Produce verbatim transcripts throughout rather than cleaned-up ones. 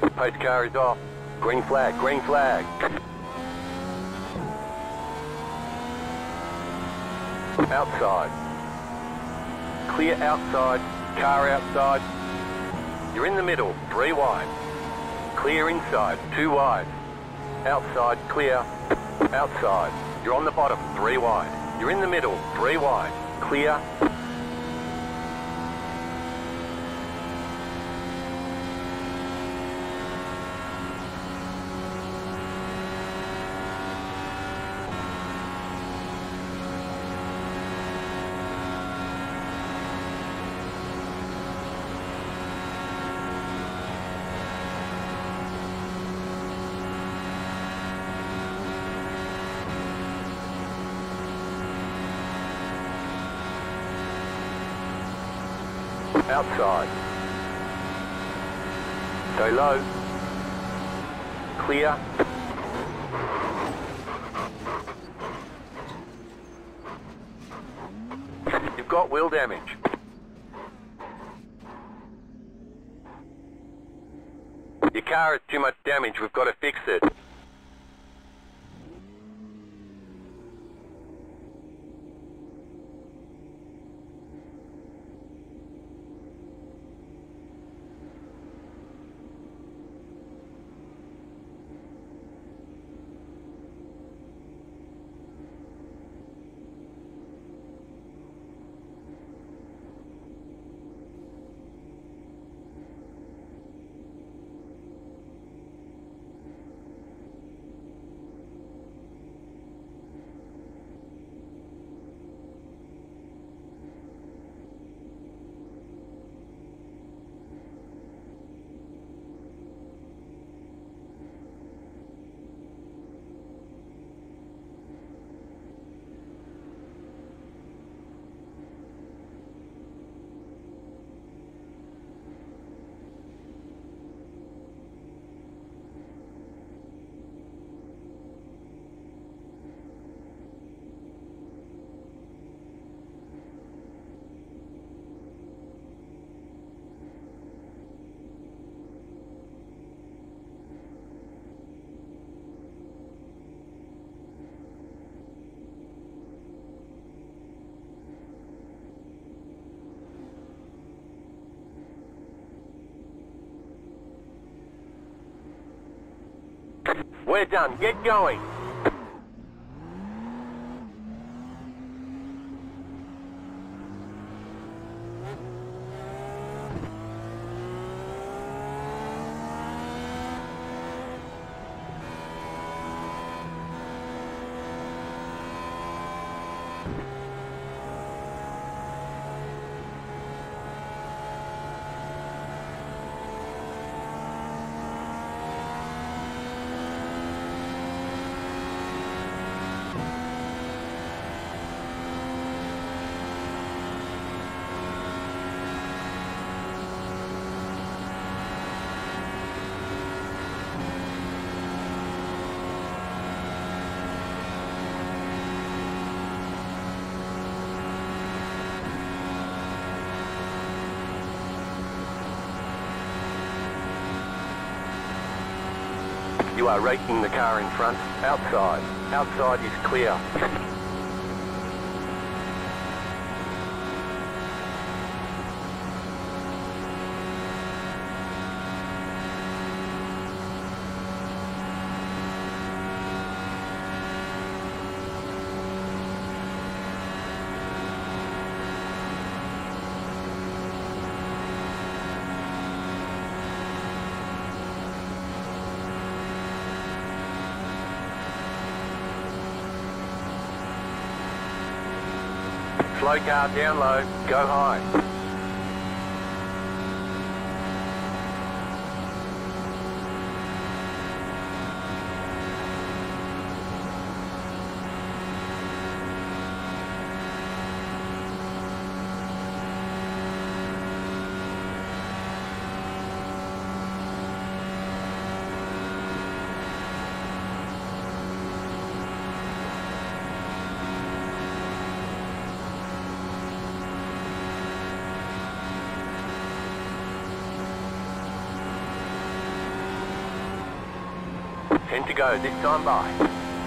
Post car is off. Green flag, green flag. Outside. Clear outside, car outside. You're in the middle, three wide. Clear inside, two wide. Outside, clear. Outside. You're on the bottom, three wide. You're in the middle, three wide. Clear. Outside. Go low. Clear. You've got wheel damage. Your car has too much damage, we've got to fix it. We're done. Get going. You are raking the car in front. Outside. Outside is clear. Slow car down low, go high. ten to go, this time by.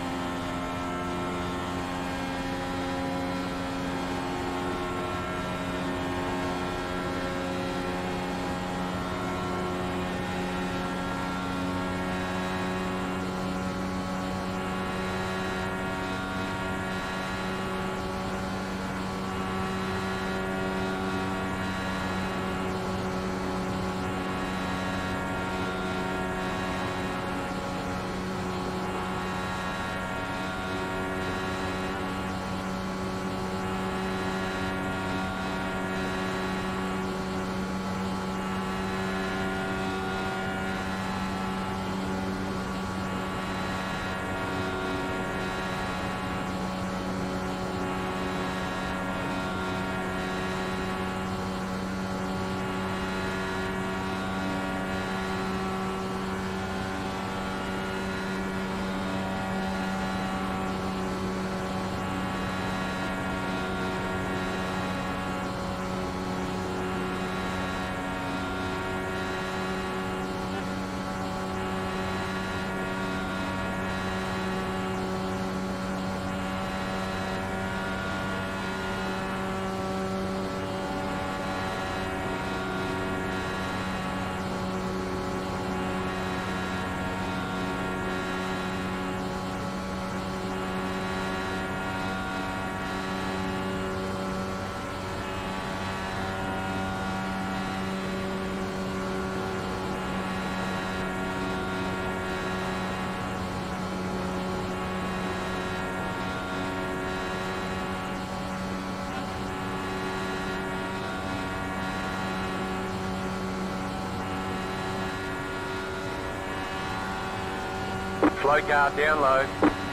Slow car down low.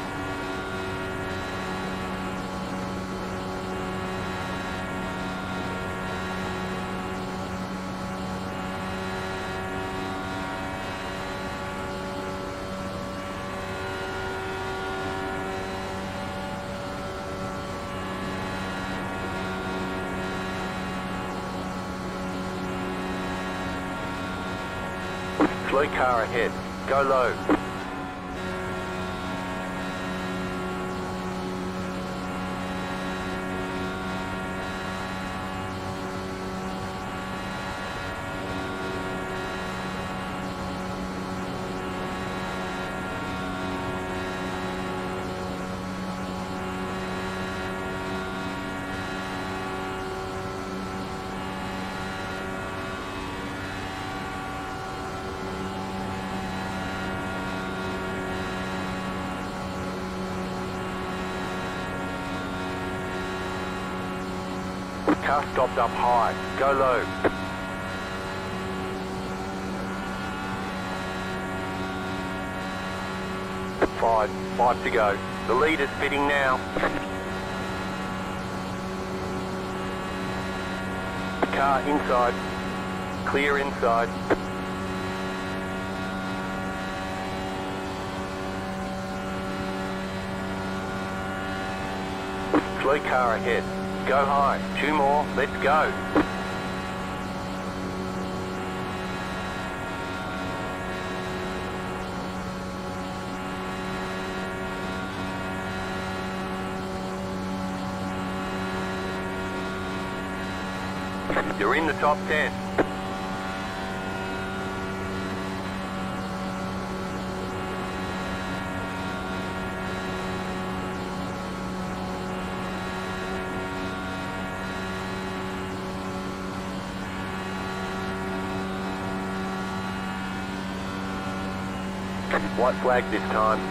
Slow car ahead. Go low. Car stopped up high. Go low. Five. Five to go. The lead is pitting now. Car inside. Clear inside. Slow car ahead. Go high. Two more. Let's go. You're in the top ten. White flag this time.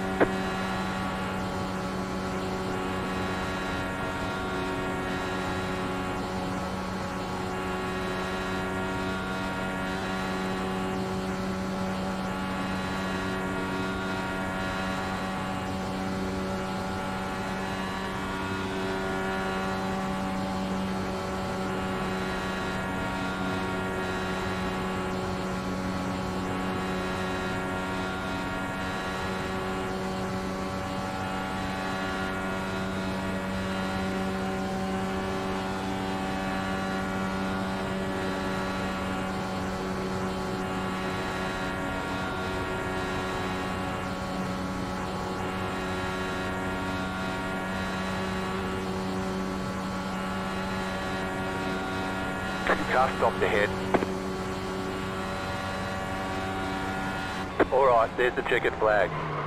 Car stopped ahead. Alright, there's the checkered flag.